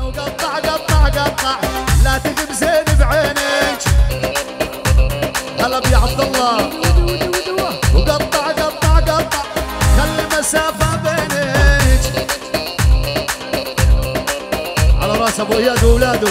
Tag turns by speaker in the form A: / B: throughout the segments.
A: وقطع قطع قطع لا تجيب زين بعينك. هلا بيا عبد الله وقطع قطع قطع خلي مسافة بينك. على راس ابو اياد واولاده.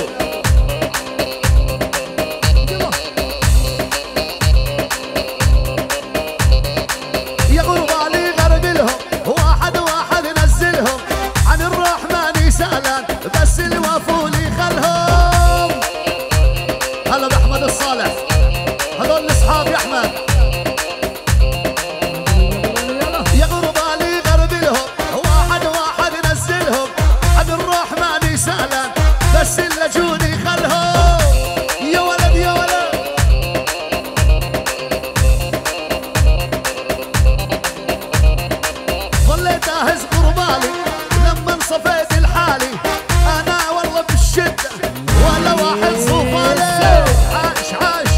A: يا غربالي غرب لهم واحد واحد نزلهم عن الرحمن يسألن بس الوفولي خلهم. هلا باحمد الصالح هذول الاصحاب يا احمد. يا غربالي غرب لهم واحد واحد نزلهم عن الرحمن يسألن بس اللجوني خلهم. يا ولد يا ولد ظليت اهز غربالي لما انصفيت الحالي انا والله بالشده ولا واحد صوفالي. عاش عاش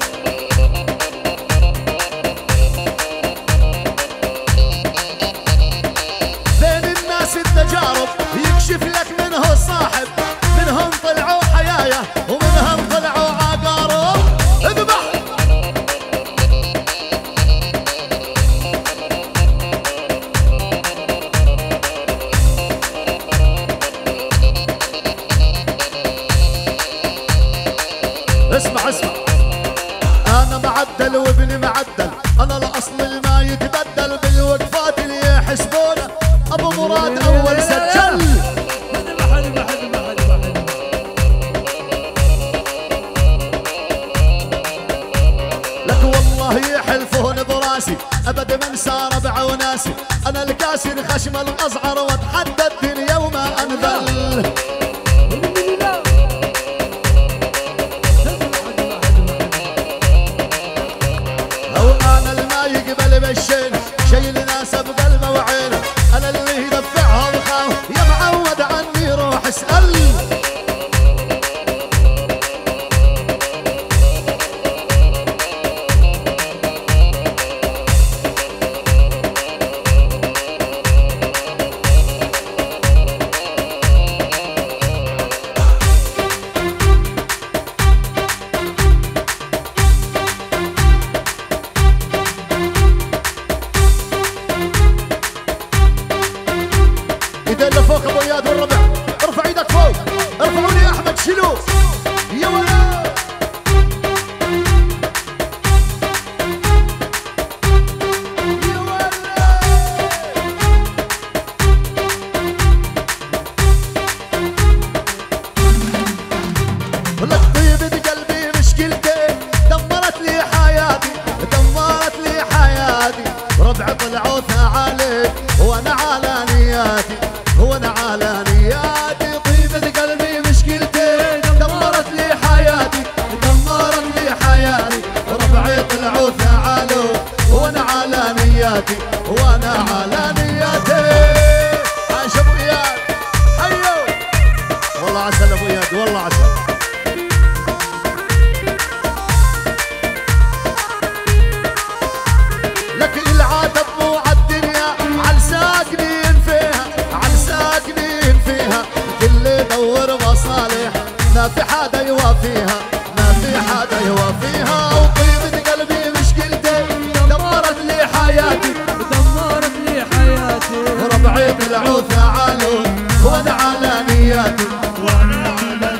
A: بين الناس التجارب يكشف لك من هو الصاحب. منهم طلعوا حيايا ومنهم طلعوا عقارب. اذبح اسمع اسمع انا معدل وابني معدل. انا الاصل ما يتبدل بالوقفات اللي يحسبونه. ابو مراد اول سجل. لك والله يحلفون براسي ابد من سار بعوناسي. انا الكاسر خشم الازعر واتحدى الدنيا وما انذل. بالشين شيل ناس بقلبه وعينه. انا اللي يدفعها وخاف يا معود عني روح اسال. ايدين لفوق ابو اياد والربع. ارفع ايدك فوق. ارفعوني يا احمد شيلوه. يا ولد يا ولد لك طيبة قلبي مشكلتي دمرت لي حياتي دمرت لي حياتي. ربع طلعوا ثعالب وانا على نياتي وانا على نياتي. طيبة قلبي مشكلتي دمرت لي حياتي دمرت لي حياتي. ربعي طلعوا ثعالب وانا على نياتي وانا على نياتي. عاش ابو اياد حيو والله عسل ابو اياد والله عسل. لك العتب مو عالدنيا عال ساكنين فيها عال ساكنين فيها. كل يدور مصالح ما في حدا يوافيها ما في حدا يوافيها. وطيبة قلبي مشكلتي دمرت لي حياتي
B: دمرت لي حياتي.
A: ربعي طلعوا ثعالوا وانا على نياتي وانا على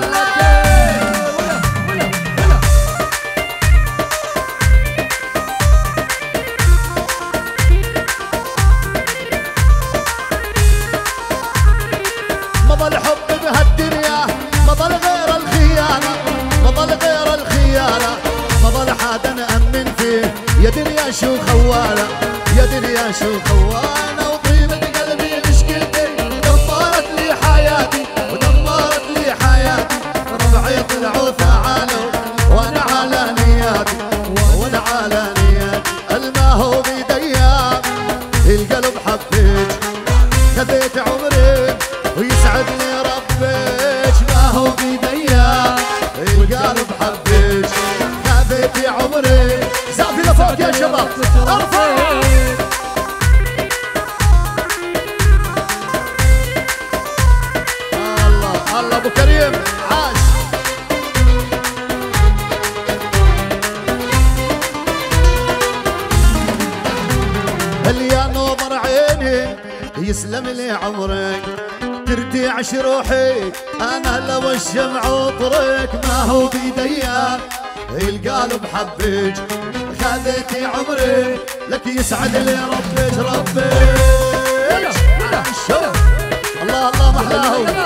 A: مضى الحب بهالدنيا مضى غير الخيانة مضى غير الخيانة. مضى حدا نأمن فيه يا دنيا شو خوانة يا دنيا شو خوانة. وطيبة قلبي مشكلتي دمرت لي حياتي ودمرت لي حياتي. ربعي طلعوا ثعالوا وانا على نياتي وانا على نياتي. الما هو بيديا القلب حبيت خذيت عمري ويسعدني ربيك. ما هو بيديا القلب حبيت خذيت عمري. زعفي لفوق يا شباب ارفع. الله الله ابو كريم عاش. اللي نظر عيني يسلم لي عمرك ترتعش روحي انا لو الشمع وطرك ما هو بيديا القلب حبك خذيتي عمري لك يسعد لي ربك ربك. الله الله محلاه.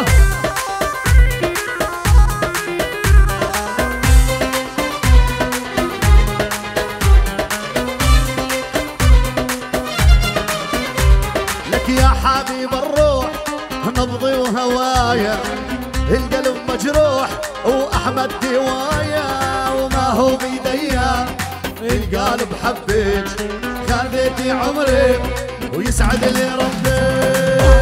A: لك يا حبيب الروح نبضي وهوايا القلب مجروح واحمد دوايا وما هو بيديا القلب حبيت خذيتي عمري ويسعد لي ربي.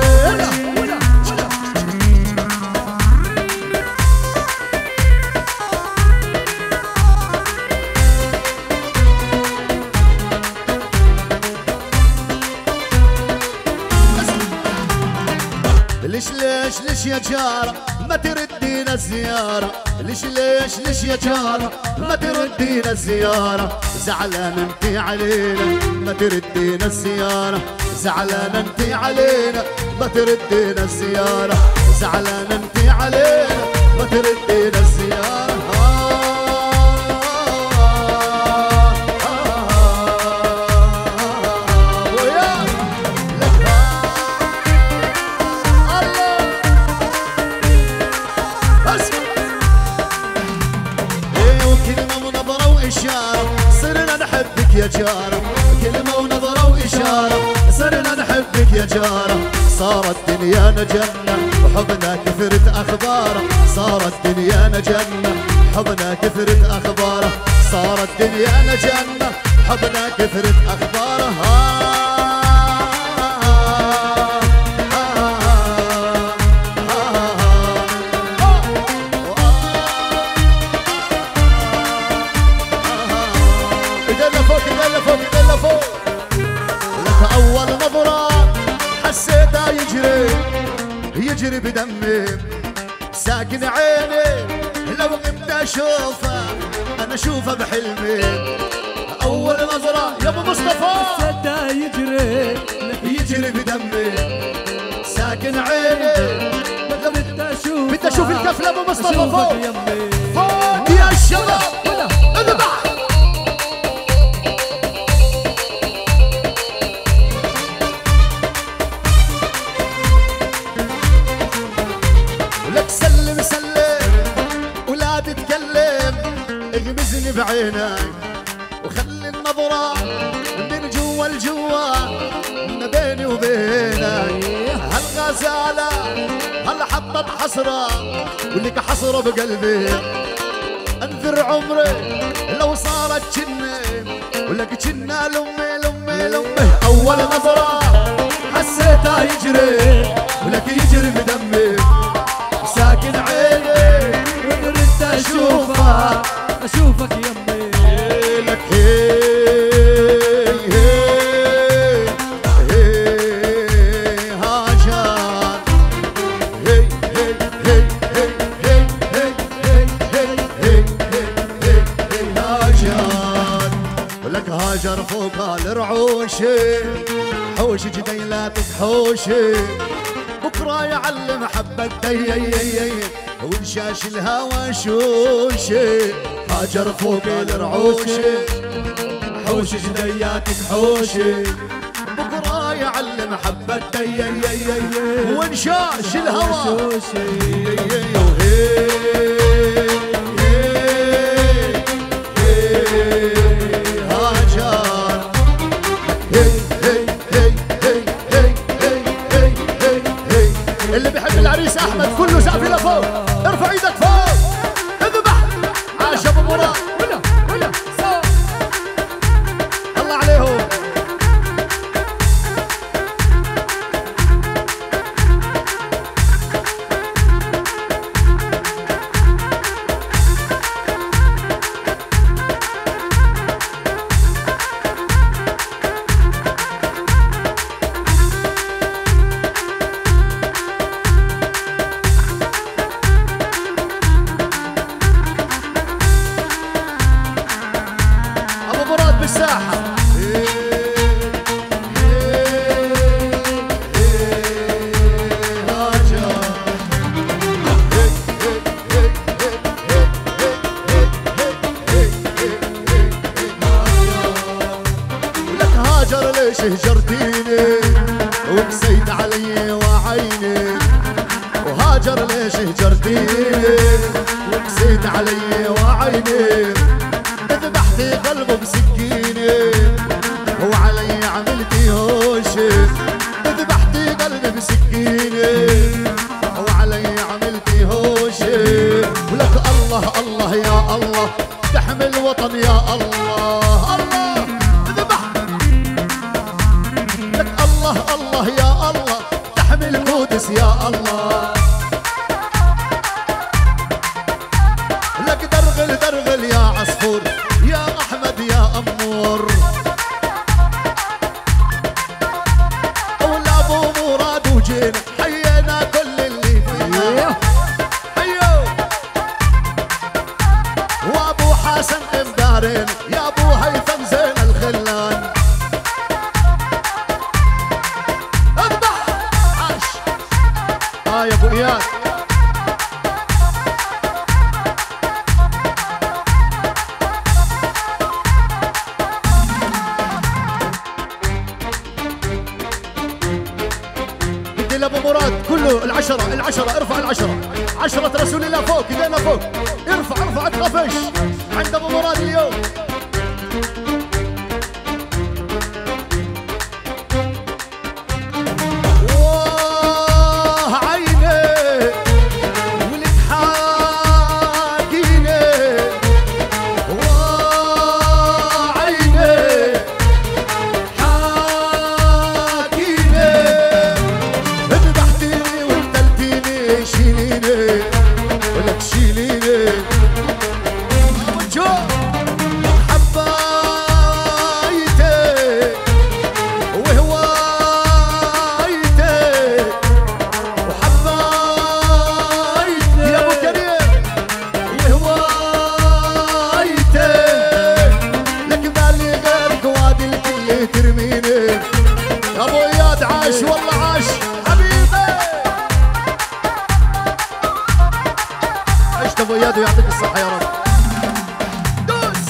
A: ليش يا جارة ما تردينا الزيارة ليش يا جارة ما تردينا الزيارة زعلان انتي علينا ما تردينا الزيارة زعلان انتي علينا ما تردينا الزيارة زعلان انتي علينا ما تردينا الزيارة. صرنا نحبك يا جارة كلمة ونظرة وإشارة صرنا نحبك يا جارة صارت دنيانا جنة وحبنا كثرت أخباره صارت دنيانا جنة حبنا كثرت أخباره صارت دنيانا جنة حبنا كثرت أخباره. أول نظرة حسيتها يجري بدمي ساكن عيني لو غبت أشوفه أنا أشوفه بحلمي. أول نظرة يا أبو مصطفى
B: حسيتها
A: يجري بدمي ساكن عيني بدي أشوف الكفلة أبو مصطفى فوق فوق يا الشباب اذبح. اغمزني بعينك وخلي النظرة من جوا لجوا ما بيني وبينك. هالغزالة هل حطت حسرة ولك حسرة بقلبي انذر عمري لو صارت جنة ولك جنة لمي. أول نظرة حسيتها يجري ولك يجري بدمي ساكن عيني ردت
B: أشوفك يمي
A: لك هي هاجر هي هاجر ولك هاجر فوق الرعوشي حوشي جديلاتك حوشي بكره يعلم حبة دي ونشاش الهوى شوشي هاجر فوق الرعوشي حوشي جدياتك حوشي بكره يعلم حبة دي ونشاش الهوى شوشي. اللي بيحب العريس احمد كله سقف لفوق ارفع ايدك فوق اذبح. عاش ابو مراد الله عليهم. عاشر ليش هجرتيني وقسيت علي وعيني ذبحتي قلبه بسكيني وعلي عملتي هوشي ذبحتي قلبي بسكيني وعلي عملتي هوشي ولك الله الله يا الله تحمي الوطن يا الله الله ذبح لك الله الله يا الله تحمي القدس يا الله لك درغل درغل يا عصفور يا احمد يا امور ولا ابو مراد وجينا حيينا كل اللي فينا حيو وابو حسن مدارين يا ابو هيثم زين الخلان اذبح عاش يا ابو اياد ابو مراد كله العشرة ارفع العشرة 10 رسول الله فوق ايدينا فوق ارفع تخافش عند ابو مراد اليوم واه عيني ولك حاكيني واه عيني حاكيني ذبحتيني وقتلتيني شيليني ولك شيليني وجو حبايتي وهوايتي وحبايتي يا ابو كريم وهوايتي لك مالي غيرك وادي الكل ترميني يا ابو اياد عاش والله عاش عشت ابو اياد ويعطيك الصحة يا رب دوس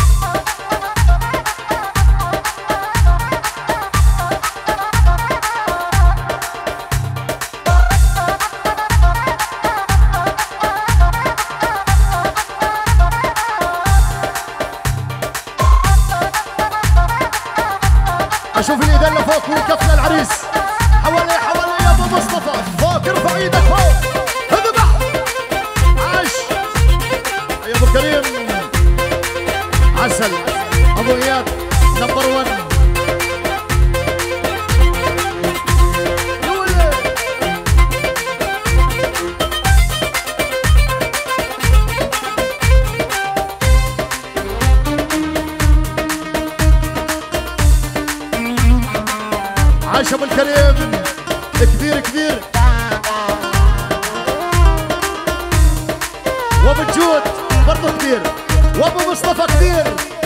A: اشوف الايدين لفوق وكفنا العريس حوالي يا ابو مصطفى فوق ارفع ايدك فوق اذبح عاش يا ابو كريم عسل ابو اياد نمبر 1 عاش ابو الكريم كبير وابو الجود برضه كبير وابو مصطفى كبير